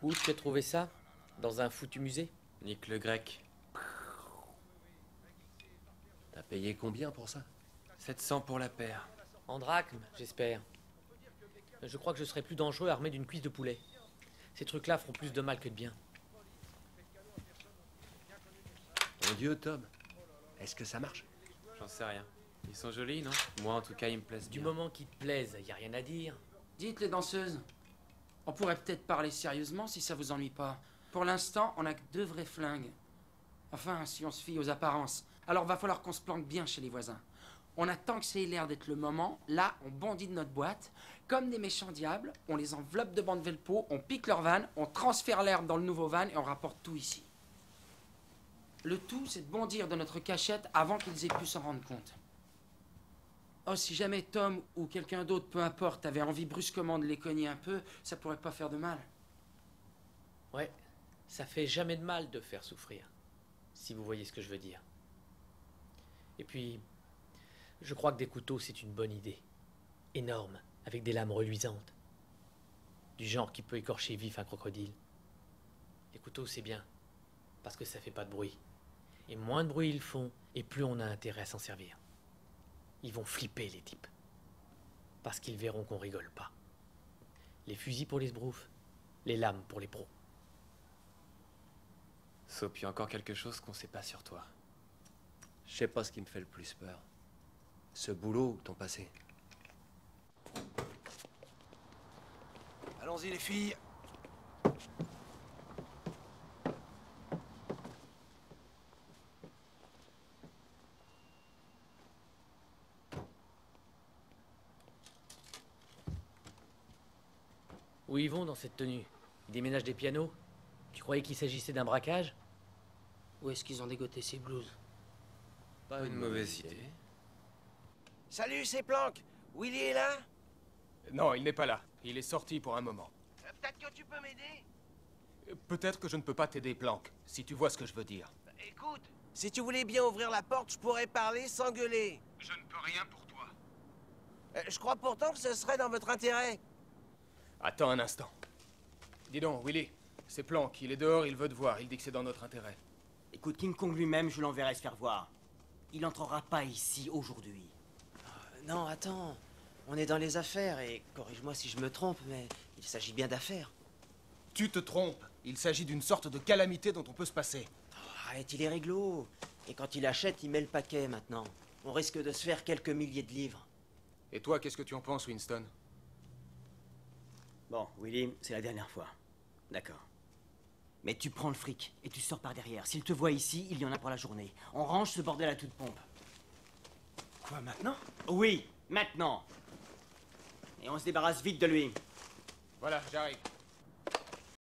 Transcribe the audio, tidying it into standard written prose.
Où tu as trouvé ça? Dans un foutu musée? Nique le grec. T'as payé combien pour ça? 700 pour la paire. En drachme, j'espère. Je crois que je serais plus dangereux armé d'une cuisse de poulet. Ces trucs-là feront plus de mal que de bien. Mon Dieu, Tom. Est-ce que ça marche? J'en sais rien. Ils sont jolis, non? Moi, en tout cas, ils me plaisent Du bien. moment qu'ils te plaisent, y a rien à dire. Dites les danseuses, on pourrait peut-être parler sérieusement si ça vous ennuie pas. Pour l'instant, on a que 2 vrais flingues. Enfin, si on se fie aux apparences. Alors va falloir qu'on se planque bien chez les voisins. On attend que ça ait l'air d'être le moment. Là, on bondit de notre boîte. Comme des méchants diables, on les enveloppe de bandes velpo, on pique leur van, on transfère l'herbe dans le nouveau van et on rapporte tout ici. Le tout, c'est de bondir de notre cachette avant qu'ils aient pu s'en rendre compte. Oh, si jamais Tom ou quelqu'un d'autre, peu importe, avait envie brusquement de les cogner un peu, ça pourrait pas faire de mal. Ouais, ça fait jamais de mal de faire souffrir. Si vous voyez ce que je veux dire. Et puis, je crois que des couteaux, c'est une bonne idée. Énorme, avec des lames reluisantes. Du genre qui peut écorcher vif un crocodile. Les couteaux, c'est bien, parce que ça fait pas de bruit. Et moins de bruit ils font, et plus on a intérêt à s'en servir. Ils vont flipper, les types. Parce qu'ils verront qu'on rigole pas. Les fusils pour les sbroufs, les lames pour les pros. Sauf encore quelque chose qu'on sait pas sur toi. Je sais pas ce qui me fait le plus peur. Ce boulot ou ton passé? Allons-y les filles. Où ils vont dans cette tenue? Ils déménagent des pianos? Tu croyais qu'il s'agissait d'un braquage? Où est-ce qu'ils ont dégoté ces blouses? Pas Une mauvaise idée. Salut, c'est Planck. Willy est là? Non, il n'est pas là. Il est sorti pour un moment. Peut-être que tu peux m'aider? Peut-être que je ne peux pas t'aider, Planck, si tu vois ce que je veux dire. Écoute, si tu voulais bien ouvrir la porte, je pourrais parler sans gueuler. Je ne peux rien pour toi. Je crois pourtant que ce serait dans votre intérêt. Attends un instant. Dis donc, Willy, c'est Planck, il est dehors, il veut te voir, il dit que c'est dans notre intérêt. Écoute, King Kong lui-même, je l'enverrai se faire voir. Il n'entrera pas ici aujourd'hui. Non, attends. On est dans les affaires et corrige-moi si je me trompe, mais il s'agit bien d'affaires. Tu te trompes. Il s'agit d'une sorte de calamité dont on peut se passer. Oh, arrête, il est réglo. Et quand il achète, il met le paquet maintenant. On risque de se faire quelques milliers de livres. Et toi, qu'est-ce que tu en penses, Winston? Bon, Willy, c'est la dernière fois. D'accord. Mais tu prends le fric et tu sors par derrière. S'il te voit ici, il y en a pour la journée. On range ce bordel à toute pompe. Quoi, maintenant? Oui, maintenant. Et on se débarrasse vite de lui. Voilà, j'arrive.